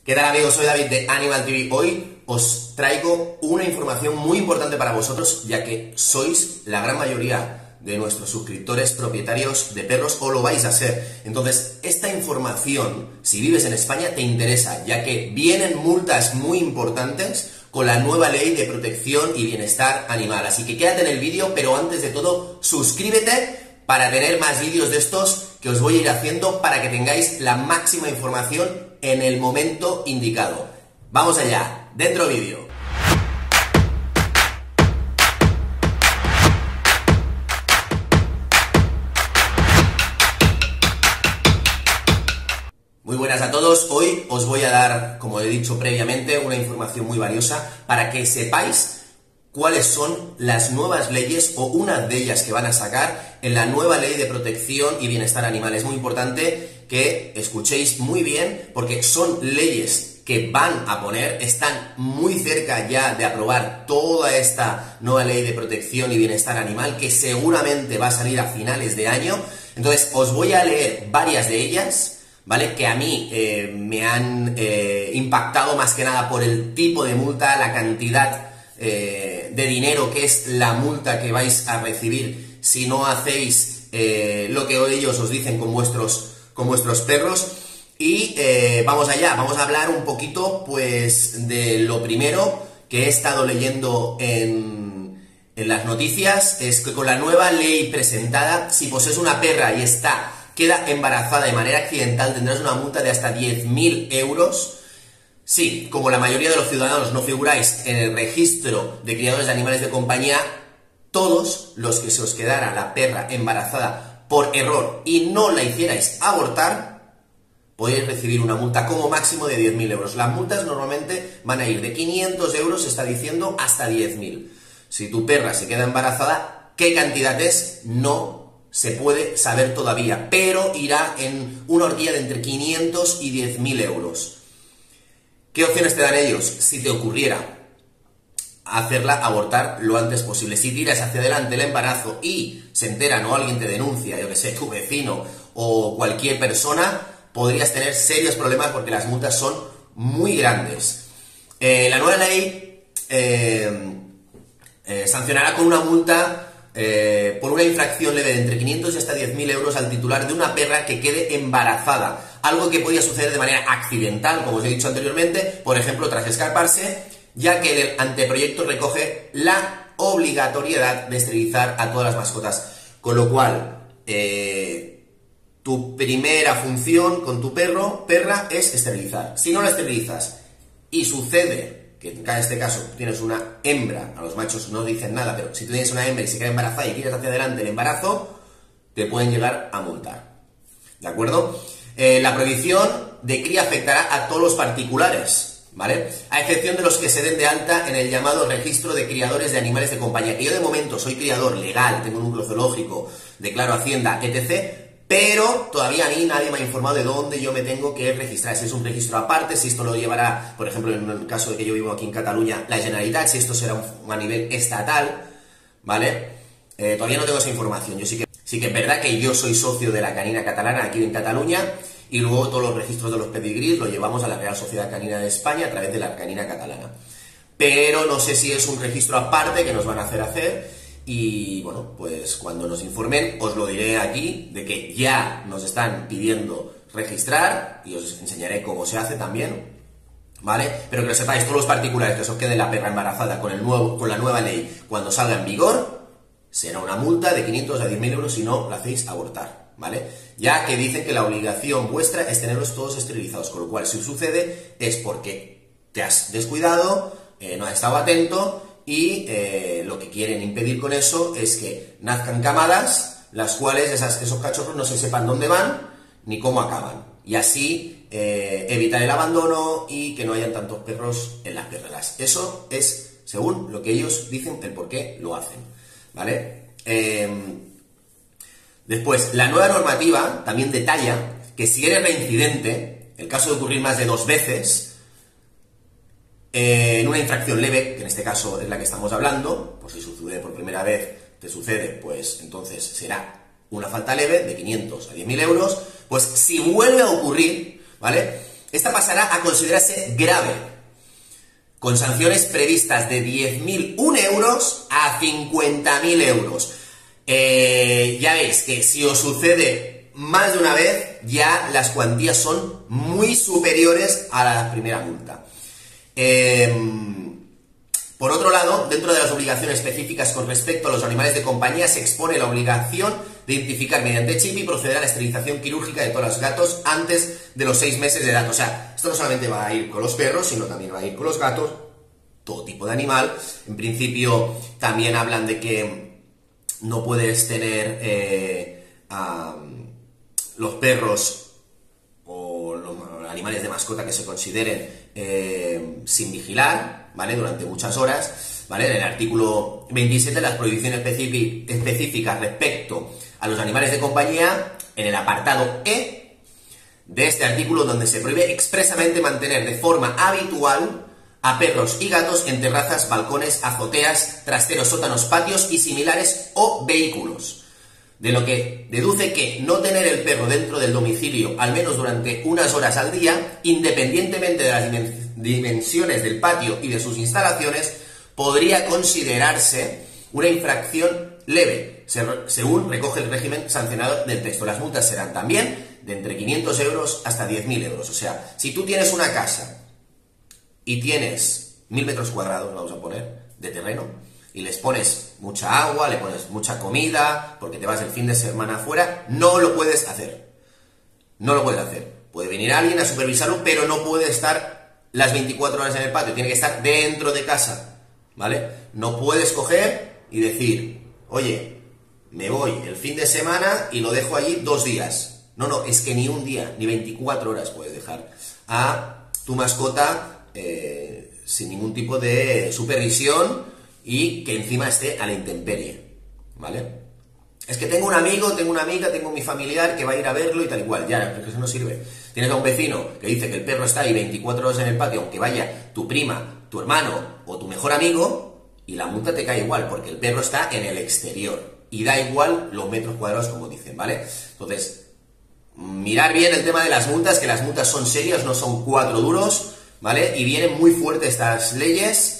¿Qué tal amigos? Soy David de Animal TV. Hoy os traigo una información muy importante para vosotros, ya que sois la gran mayoría de nuestros suscriptores propietarios de perros o lo vais a ser. Entonces, esta información, si vives en España, te interesa, ya que vienen multas muy importantes con la nueva ley de protección y bienestar animal. Así que quédate en el vídeo, pero antes de todo, suscríbete para tener más vídeos de estos que os voy a ir haciendo para que tengáis la máxima información en el momento indicado. Vamos allá, dentro vídeo. Muy buenas a todos. Hoy os voy a dar, como he dicho previamente, una información muy valiosa para que sepáis cuáles son las nuevas leyes o una de ellas que van a sacar en la nueva ley de protección y bienestar animal. Es muy importante que escuchéis muy bien porque son leyes que van a poner, están muy cerca ya de aprobar toda esta nueva ley de protección y bienestar animal que seguramente va a salir a finales de año. Entonces os voy a leer varias de ellas, ¿vale? Que a mí me han impactado más que nada por el tipo de multa, la cantidad de dinero que es la multa que vais a recibir si no hacéis lo que ellos os dicen con vuestros perros. Y vamos allá, vamos a hablar un poquito pues de lo primero que he estado leyendo en las noticias. Es que con la nueva ley presentada, si posees una perra y queda embarazada de manera accidental, tendrás una multa de hasta 10.000 euros. Sí, como la mayoría de los ciudadanos no figuráis en el registro de criadores de animales de compañía, todos los que se os quedara la perra embarazada por error y no la hicierais abortar, podéis recibir una multa como máximo de 10.000 euros. Las multas normalmente van a ir de 500 euros, se está diciendo, hasta 10.000. Si tu perra se queda embarazada, ¿qué cantidad es? No se puede saber todavía, pero irá en una horquilla de entre 500 y 10.000 euros. ¿Qué opciones te dan ellos? Si te ocurriera hacerla abortar lo antes posible. Si tiras hacia adelante el embarazo y se enteran o alguien te denuncia, yo que sé, tu vecino o cualquier persona, podrías tener serios problemas porque las multas son muy grandes. La nueva ley sancionará con una multa por una infracción leve de entre 500 y hasta 10.000 euros al titular de una perra que quede embarazada. Algo que podía suceder de manera accidental, como os he dicho anteriormente, por ejemplo, tras escaparse, ya que el anteproyecto recoge la obligatoriedad de esterilizar a todas las mascotas. Con lo cual, tu primera función con tu perra es esterilizar. Si no la esterilizas y sucede que en este caso tienes una hembra, a los machos no dicen nada, pero si tú tienes una hembra y se queda embarazada y tiras hacia adelante el embarazo, te pueden llegar a multar. ¿De acuerdo? La prohibición de cría afectará a todos los particulares, ¿vale? A excepción de los que se den de alta en el llamado registro de criadores de animales de compañía. Que yo de momento soy criador legal, tengo un núcleo zoológico, declaro Hacienda, etc., pero todavía a mí nadie me ha informado de dónde yo me tengo que registrar. Si es un registro aparte, si esto lo llevará, por ejemplo, en el caso de que yo vivo aquí en Cataluña, la Generalitat, si esto será a nivel estatal, ¿vale? Todavía no tengo esa información. Yo sí que es verdad que yo soy socio de la Canina Catalana aquí en Cataluña y luego todos los registros de los pedigrís los llevamos a la Real Sociedad Canina de España a través de la Canina Catalana. Pero no sé si es un registro aparte que nos van a hacer y bueno, pues cuando nos informen os lo diré aquí de que ya nos están pidiendo registrar y os enseñaré cómo se hace también, ¿vale? Pero que lo sepáis, todos los particulares que os quede la perra embarazada con la nueva ley cuando salga en vigor, será una multa de 500 a 10.000 euros si no la hacéis abortar, ¿vale? Ya que dicen que la obligación vuestra es tenerlos todos esterilizados, con lo cual si sucede es porque te has descuidado, no has estado atento y lo que quieren impedir con eso es que nazcan camadas, las cuales esos cachorros no se sepan dónde van ni cómo acaban. Y así evitar el abandono y que no hayan tantos perros en las perreras. Eso es según lo que ellos dicen, el por qué lo hacen, ¿vale? Después, la nueva normativa también detalla que si eres reincidente, el caso de ocurrir más de 2 veces, en una infracción leve, que en este caso es la que estamos hablando, pues si sucede por primera vez, te sucede, pues entonces será una falta leve de 500 a 10.000 euros, pues si vuelve a ocurrir, ¿vale? esta pasará a considerarse grave, con sanciones previstas de 10.001 euros a 50.000 euros. Ya veis que si os sucede más de una vez, ya las cuantías son muy superiores a la primera multa. Por otro lado, dentro de las obligaciones específicas con respecto a los animales de compañía, se expone la obligación de identificar mediante chip y proceder a la esterilización quirúrgica de todos los gatos antes de los 6 meses de edad. O sea, esto no solamente va a ir con los perros, sino también va a ir con los gatos, todo tipo de animal. En principio, también hablan de que no puedes tener los perros o los animales de mascota que se consideren sin vigilar, ¿vale? Durante muchas horas, ¿vale? En el artículo 27, las prohibiciones específicas respecto a los animales de compañía, en el apartado E de este artículo, donde se prohíbe expresamente mantener de forma habitual a perros y gatos en terrazas, balcones, azoteas, trasteros, sótanos, patios y similares o vehículos. De lo que deduce que no tener el perro dentro del domicilio al menos durante unas horas al día, independientemente de las dimensiones del patio y de sus instalaciones, podría considerarse una infracción leve, según recoge el régimen sancionador del texto. Las multas serán también de entre 500 euros hasta 10.000 euros. O sea, si tú tienes una casa y tienes 1.000 metros cuadrados, vamos a poner, de terreno, y les pones mucha agua, le pones mucha comida, porque te vas el fin de semana afuera, no lo puedes hacer. No lo puedes hacer. Puede venir alguien a supervisarlo, pero no puede estar las 24 horas en el patio, tiene que estar dentro de casa, ¿vale? No puedes coger y decir, oye, me voy el fin de semana y lo dejo allí 2 días. No, es que ni un día, ni 24 horas puedes dejar a tu mascota sin ningún tipo de supervisión y que encima esté a la intemperie, ¿vale? Es que tengo un amigo, tengo una amiga, tengo mi familiar que va a ir a verlo y tal y cual. Ya, pero eso no sirve. Tienes a un vecino que dice que el perro está ahí 24 horas en el patio, aunque vaya tu prima, tu hermano o tu mejor amigo, y la multa te cae igual, porque el perro está en el exterior. Y da igual los metros cuadrados, como dicen, ¿vale? Entonces, mirar bien el tema de las multas, que las multas son serias, no son 4 duros, ¿vale? Y vienen muy fuertes estas leyes.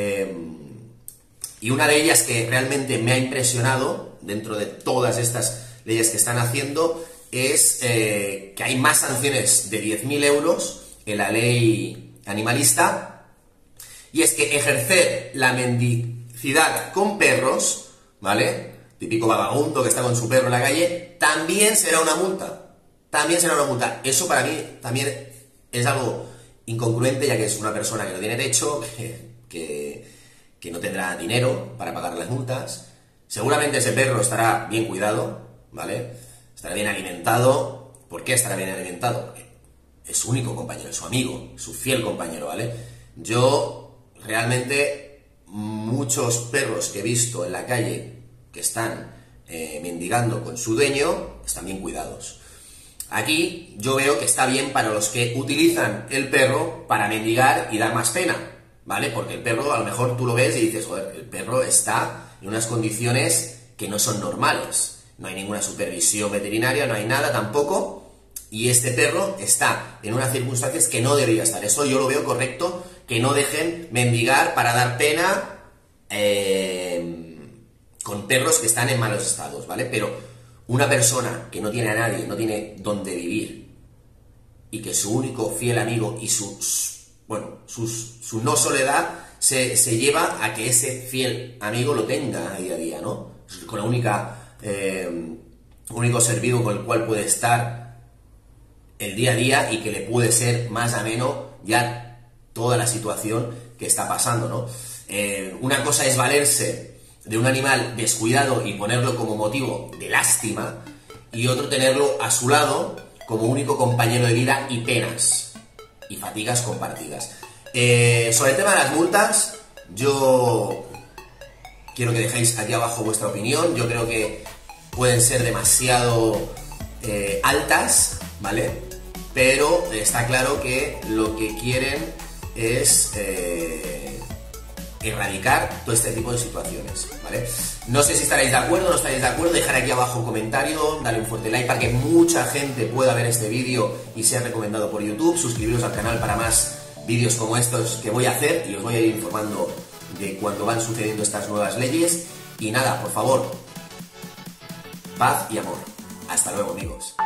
Y una de ellas que realmente me ha impresionado, dentro de todas estas leyes que están haciendo, es que hay más sanciones de 10.000 euros en la ley animalista, y es que ejercer la mendicidad con perros, ¿vale? Típico vagabundo que está con su perro en la calle, también será una multa. También será una multa. Eso para mí también es algo incongruente, ya que es una persona que no tiene techo, que no tendrá dinero para pagar las multas. Seguramente ese perro estará bien cuidado, ¿vale? Estará bien alimentado. ¿Por qué estará bien alimentado? Porque es su único compañero, es su amigo, su fiel compañero, ¿vale? Yo, realmente, muchos perros que he visto en la calle que están mendigando con su dueño, están bien cuidados. Aquí yo veo que está bien para los que utilizan el perro para mendigar y dar más pena, ¿vale? Porque el perro, a lo mejor tú lo ves y dices, joder, el perro está en unas condiciones que no son normales. No hay ninguna supervisión veterinaria, no hay nada tampoco. Y este perro está en unas circunstancias que no debería estar. Eso yo lo veo correcto, que no dejen mendigar para dar pena con perros que están en malos estados, ¿vale? Pero una persona que no tiene a nadie, no tiene dónde vivir, y que su único fiel amigo y su no soledad se lleva a que ese fiel amigo lo tenga día a día, ¿no? Con la único ser vivo con el cual puede estar el día a día y que le puede ser más ameno ya toda la situación que está pasando, ¿no? Una cosa es valerse de un animal descuidado y ponerlo como motivo de lástima, y otro tenerlo a su lado como único compañero de vida y penas y fatigas compartidas. Sobre el tema de las multas, yo quiero que dejéis aquí abajo vuestra opinión. Yo creo que pueden ser demasiado altas, ¿vale? Pero está claro que lo que quieren es erradicar todo este tipo de situaciones, ¿vale? No sé si estaréis de acuerdo o no estaréis de acuerdo, dejar aquí abajo un comentario, darle un fuerte like para que mucha gente pueda ver este vídeo y sea recomendado por YouTube, suscribiros al canal para más vídeos como estos que voy a hacer y os voy a ir informando de cuando van sucediendo estas nuevas leyes. Y nada, por favor, paz y amor. Hasta luego, amigos.